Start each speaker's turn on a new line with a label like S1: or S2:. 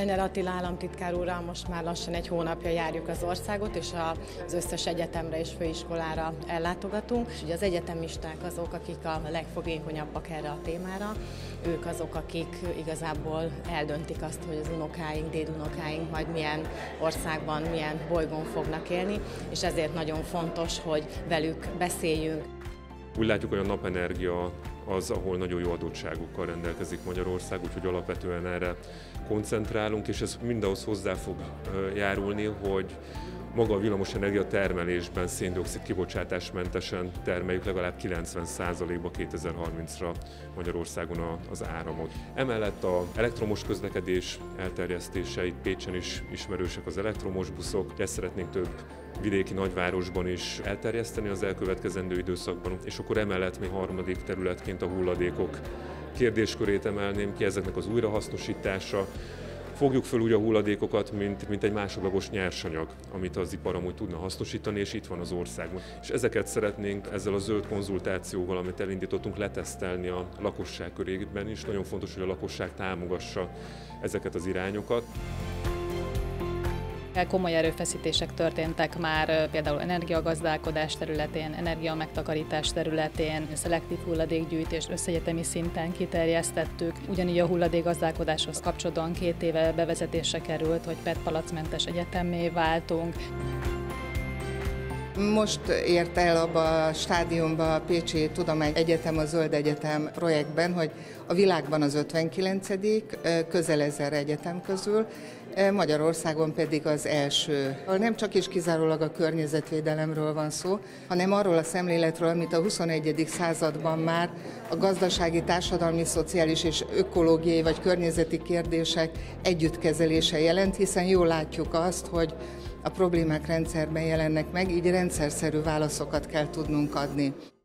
S1: Steiner Attila államtitkár úrral most már lassan egy hónapja járjuk az országot, és az összes egyetemre és főiskolára ellátogatunk. És ugye az egyetemisták azok, akik a legfogékonyabbak erre a témára, ők azok, akik igazából eldöntik azt, hogy az unokáink, dédunokáink majd milyen országban, milyen bolygón fognak élni, és ezért nagyon fontos, hogy velük beszéljünk.
S2: Úgy látjuk, hogy a napenergia az, ahol nagyon jó adottságokkal rendelkezik Magyarország, úgyhogy alapvetően erre koncentrálunk, és ez mindahhoz hozzá fog járulni, hogy maga a villamosenergia termelésben szén-dioxid kibocsátásmentesen termeljük legalább 90%-ba 2030-ra Magyarországon az áramot. Emellett az elektromos közlekedés elterjesztése, itt Pécsen is ismerősek az elektromos buszok, ezt szeretnénk több vidéki nagyvárosban is elterjeszteni az elkövetkezendő időszakban, és akkor emellett mi harmadik területként a hulladékok kérdéskörét emelném ki, ezeknek az újrahasznosítása. Fogjuk föl úgy a hulladékokat, mint egy másodlagos nyersanyag, amit az ipar amúgy tudna hasznosítani, és itt van az országban. És ezeket szeretnénk ezzel a zöld konzultációval, amit elindítottunk, letesztelni a lakosság körében is. Nagyon fontos, hogy a lakosság támogassa ezeket az irányokat.
S3: Komoly erőfeszítések történtek már például energiagazdálkodás területén, energiamegtakarítás területén, szelektív hulladékgyűjtést összegyetemi szinten kiterjesztettük. Ugyanígy a hulladékgazdálkodáshoz kapcsolatban 2 éve bevezetésre került, hogy PET palackmentes egyetemmé váltunk.
S4: Most ért el abba a stádiumba a Pécsi Tudományegyetem a Zöld Egyetem projektben, hogy a világban az 59., közel 1000 egyetem közül, Magyarországon pedig az első. Nem csak és kizárólag a környezetvédelemről van szó, hanem arról a szemléletről, amit a 21. században már a gazdasági, társadalmi, szociális és ökológiai vagy környezeti kérdések együttkezelése jelent, hiszen jól látjuk azt, hogy a problémák rendszerben jelennek meg, így rendszerszerű válaszokat kell tudnunk adni.